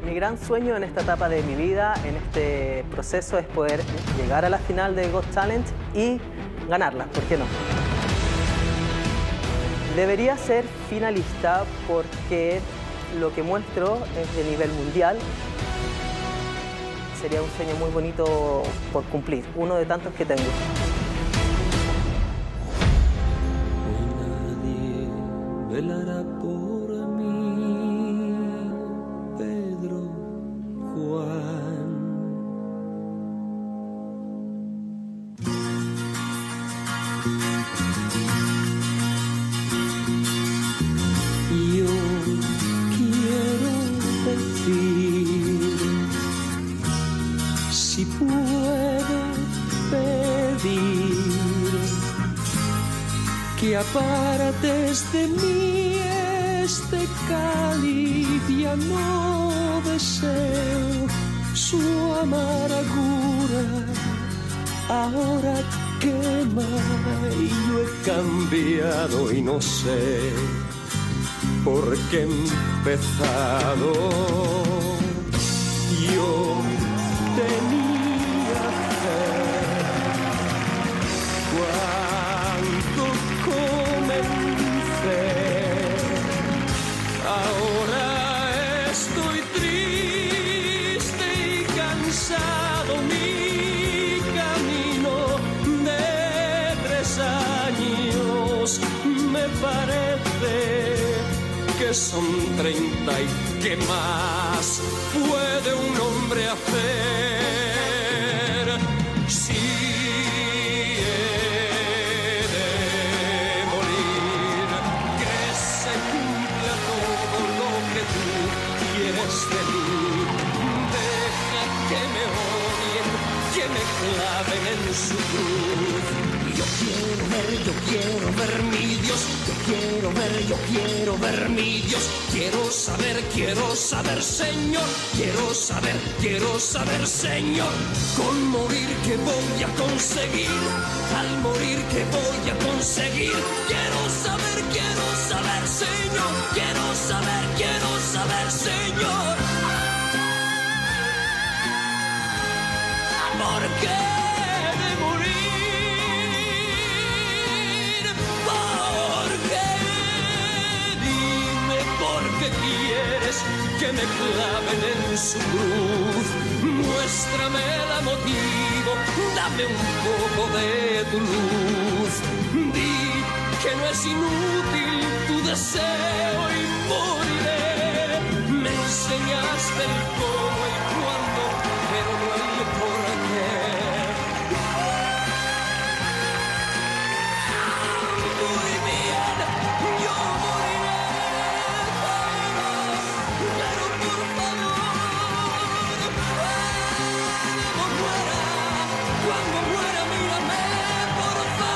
Mi gran sueño en esta etapa de mi vida, en este proceso, es poder llegar a la final de Got Talent y ganarla, ¿por qué no? Debería ser finalista porque lo que muestro es de nivel mundial. Sería un sueño muy bonito por cumplir, uno de tantos que tengo. Nadie velará por mí, Pedro, Juan. Yo quiero decir, si puedo pedir, que apartes de mí este cáliz, ya no deseo su amargura, ahora quema y yo he cambiado y no sé por qué he empezado. Yo tenía fe cuando comencé, ahora estoy triste y cansado. Mi camino de 3 años me parece que son 30 y ¿qué más puede un hombre hacer? Si he de morir, que se cumpla todo lo que tú quieres de mí. Deja que me odien, que me claven en su cruz. Yo quiero ver mi Dios, yo quiero ver mi Dios. Quiero saber, Señor, quiero saber, Señor. Con morir que voy a conseguir, al morir que voy a conseguir. Quiero saber, Señor, quiero saber, Señor. ¿Por qué? ¿Qué quieres que me claven en su cruz? Muéstrame el motivo, dame un poco de tu luz. Di que no es inútil tu deseo y moriré. Me enseñaste el cómo y cuándo, pero no el por qué. Muy bien, yo moriré. Cuando muera, mírame, por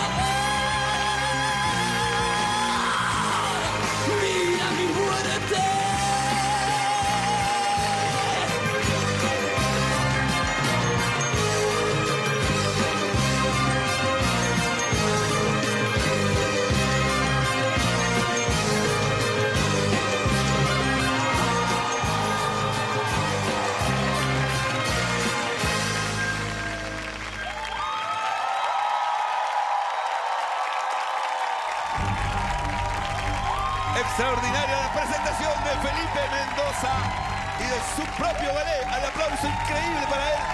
favor. Mira mi muerte. Extraordinaria la presentación de Felipe Mendoza y de su propio ballet. Al aplauso increíble para él.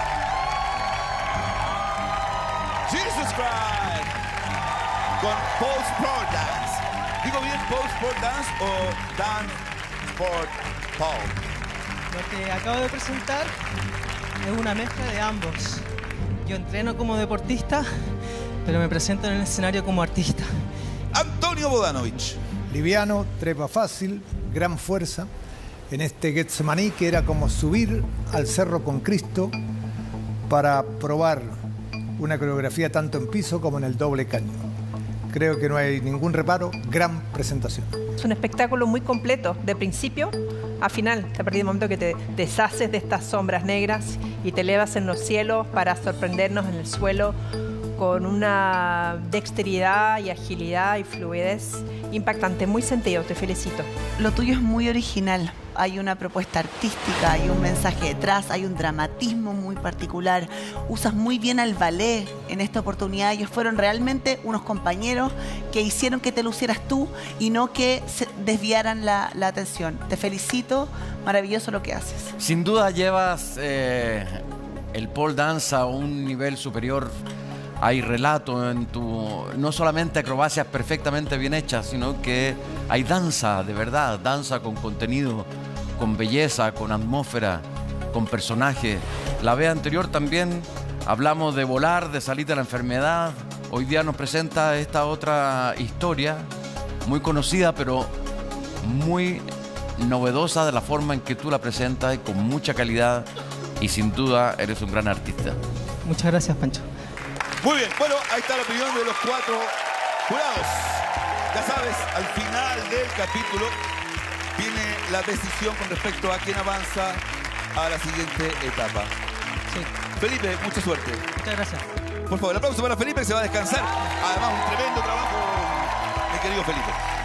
Jesus Christ. Con Pose Sport Dance. ¿Digo bien Pose Sport Dance o Dance Sport Pole? Lo que acabo de presentar es una mezcla de ambos. Yo entreno como deportista, pero me presento en el escenario como artista. Antonio Bodanovich. Liviano, trepa fácil, gran fuerza. En este Getsemaní, que era como subir al cerro con Cristo para probar una coreografía tanto en piso como en el doble caño. Creo que no hay ningún reparo, gran presentación. Es un espectáculo muy completo, de principio a final. A partir del momento que te deshaces de estas sombras negras y te elevas en los cielos para sorprendernos en el suelo con una dexteridad y agilidad y fluidez impactante, muy sentido, te felicito. Lo tuyo es muy original. Hay una propuesta artística, hay un mensaje detrás, hay un dramatismo muy particular. Usas muy bien al ballet en esta oportunidad. Ellos fueron realmente unos compañeros que hicieron que te lucieras tú y no que se desviaran la atención. Te felicito, maravilloso lo que haces. Sin duda llevas el pole dance a un nivel superior. Hay relato en tu... No solamente acrobacias perfectamente bien hechas, sino que hay danza, de verdad, danza con contenido, con belleza, con atmósfera, con personaje. La vez anterior también hablamos de volar, de salir de la enfermedad. Hoy día nos presenta esta otra historia, muy conocida, pero muy novedosa de la forma en que tú la presentas, con mucha calidad, y sin duda eres un gran artista. Muchas gracias, Pancho. Muy bien, bueno, ahí está la opinión de los 4 jurados. Ya sabes, al final del capítulo viene la decisión con respecto a quién avanza a la siguiente etapa. Sí. Felipe, mucha suerte. Muchas gracias. Por favor, el aplauso para Felipe, que se va a descansar. Además, un tremendo trabajo, mi querido Felipe.